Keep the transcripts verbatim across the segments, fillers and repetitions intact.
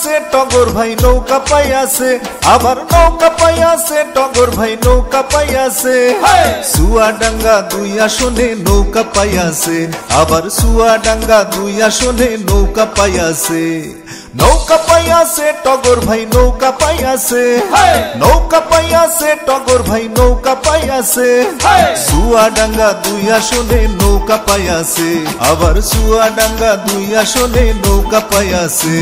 পাইয়াছে টগর ভাই নৌকা পাইয়াছে, আবার নৌকা পাইয়াছে টগর ভাই নৌকা পাইয়াছে। চুয়াডাঙ্গা দুই আসনে নৌকা পাইয়াছে, আবার চুয়াডাঙ্গা দুই আসনে নৌকা পাইয়াছে। নৌকা পাইয়াছে টগর ভাই নৌকা পাইয়াছে, নৌকা পাইয়াছে টগর ভাই নৌকা পাইয়াছে। চুয়াডাঙ্গা দুই আসনে নৌকা পাইয়াছে, আবার চুয়াডাঙ্গা দুই আসনে নৌকা পাইয়াছে।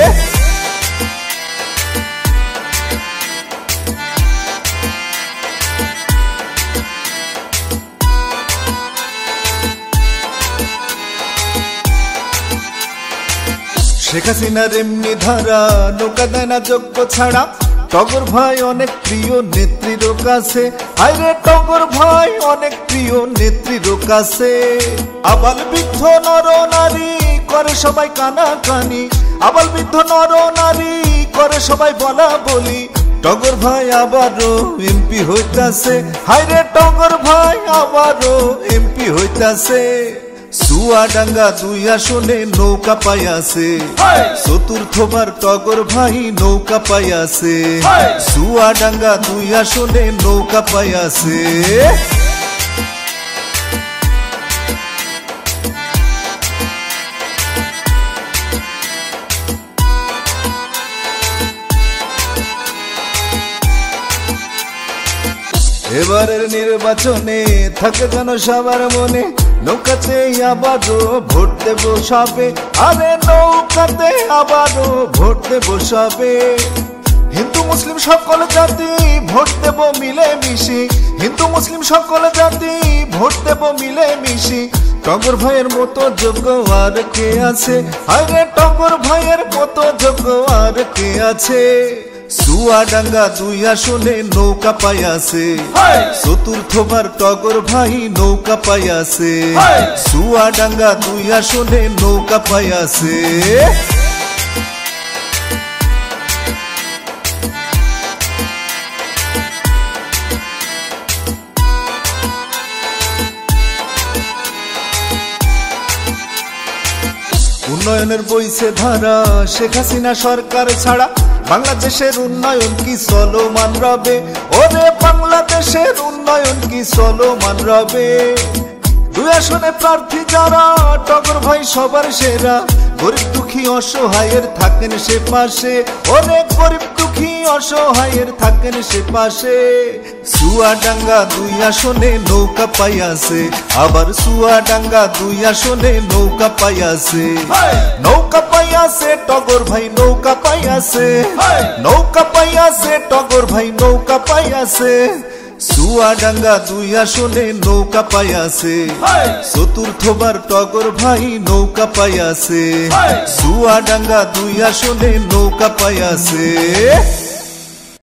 শেখ হাসিনার এমনি ধারা নৌকা দেয় না যোগ্য ছাড়া, টগর ভাই অনেক প্রিয় নেত্রীর কাছে। আরে টগর ভাই অনেক প্রিয় নেত্রীর কাছে। আবাল বৃদ্ধ নর নারী করে সবাই কানাকানি, আবাল বৃদ্ধ নর নারী করে সবাই বলা বলি। টগর ভাই আবারও এমপি হইতাছে, হায়রে টগর ভাই আবারও এমপি হইতাছে। চুয়াডাঙ্গা দুই আসনে নৌকা পাইয়াছে, চতুর্থবার টগর ভাই নৌকা পাইয়াছে। চুয়াডাঙ্গা দুই আসনে নৌকা পাইয়াছে। এবারের নির্বাচনে থাকে যেন সবার মনে, নৌকাতে আবারও ভোট দেব সবে। আরে নৌকাতে আবারও ভোট দেব সবে। হিন্দু মুসলিম সকল জাতি ভোট দেব মিলে মিশি, হিন্দু মুসলিম সকল জাতি ভোট দেব মিলে মিশি। টগর ভাইয়ের মতো যোগ্য আর কে আছে, আরে টগর ভাইয়ের মতো যোগ্য আর কে আছে। চুয়াডাঙ্গা দুই আসনে নৌকা পাইয়াছে, চতুর্থবার টগর ভাই নৌকা পাইয়াছে। চুয়াডাঙ্গা দুই আসনে নৌকা পাইয়াছে। উন্নয়নের বইছে ধারা, শেখ হাসিনা সরকার ছাড়া বাংলাদেশের উন্নয়ন কি চলমান রবে? ওরে বাংলাদেশের উন্নয়ন কি চলমান রবে? দুই আসনে প্রার্থী যারা টগর ভাই সবার সেরা। গরিব দুঃখী অসহায়ের থাকেন সে পাশে, ওরে গরিব দুঃখী অসহায়ের থাকেন সে পাশে। চুয়াডাঙ্গা দুই আসনে নৌকা পাইয়াছে, আবার চুয়াডাঙ্গা দুই আসনে নৌকা পাইয়াছে। নৌকা পাইয়াছে টগর ভাই নৌকা পাইয়াছে, নৌকা পাইয়াছে টগর ভাই নৌকা পাইয়াছে। চুয়াডাঙ্গা দুই আসনে নৌকা পাইয়াছে, চতুর্থবার টগর ভাই নৌকা পাইয়াছে। চুয়াডাঙ্গা দুই আসনে নৌকা পাইয়াছে।